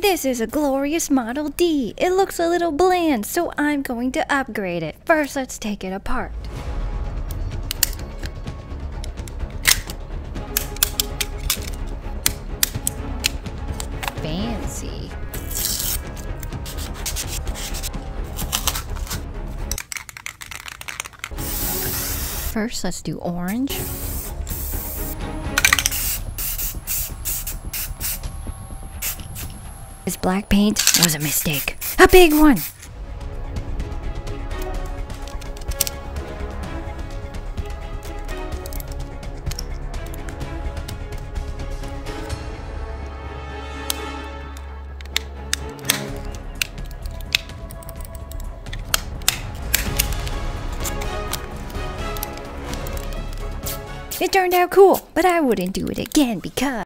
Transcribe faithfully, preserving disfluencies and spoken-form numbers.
This is a glorious Model D. It looks a little bland, so I'm going to upgrade it. First, let's take it apart. Fancy. First, let's do orange. This black paint was a mistake. A big one! It turned out cool, but I wouldn't do it again because